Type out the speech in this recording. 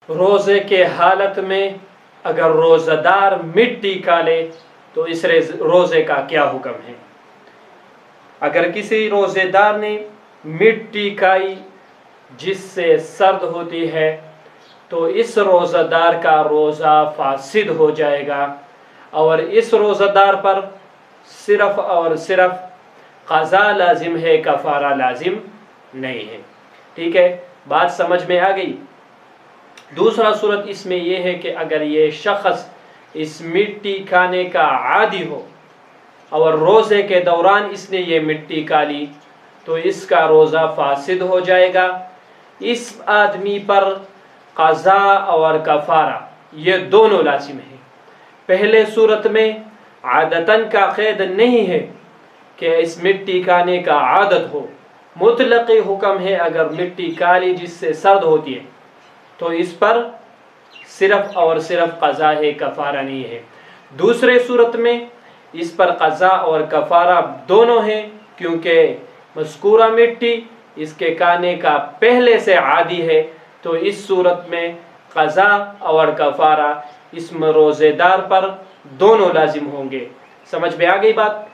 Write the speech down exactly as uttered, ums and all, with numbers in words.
روزے کے حالت میں اگر روزہ دار مٹی کھالے تو اس روزے کا کیا حکم ہے؟ اگر کسی روزے دار نے مٹی کھائی جس سے سرد ہوتی ہے تو اس روزہ دار کا روزہ فاسد ہو جائے گا، اور اس روزہ دار پر صرف اور صرف قضا لازم ہے، کفارہ لازم نہیں ہے۔ ٹھیک ہے، بات سمجھ میں آ گئی؟ دوسرا صورت اس میں یہ ہے کہ اگر یہ شخص اس مٹی کھانے کا عادی ہو اور روزے کے دوران اس نے یہ مٹی کھا لی تو اس کا روزہ فاسد ہو جائے گا۔ اس آدمی پر قضا اور کفارہ یہ دونوں لازم ہیں۔ پہلے صورت میں عادتاً کا قید نہیں ہے کہ اس مٹی کھانے کا عادت ہو، مطلق حکم ہے اگر مٹی کھالی جس سے سرد ہوتی ہے تو اس پر صرف اور صرف قضا ہے، کفارہ نہیں ہے۔ دوسرے صورت میں اس پر قضا اور کفارہ دونوں ہیں، کیونکہ مذکورہ مٹی اس کے کھانے کا پہلے سے عادی ہے، تو اس صورت میں قضا اور کفارہ اس روزے دار پر دونوں لازم ہوں گے۔ سمجھ میں آ گئی بات؟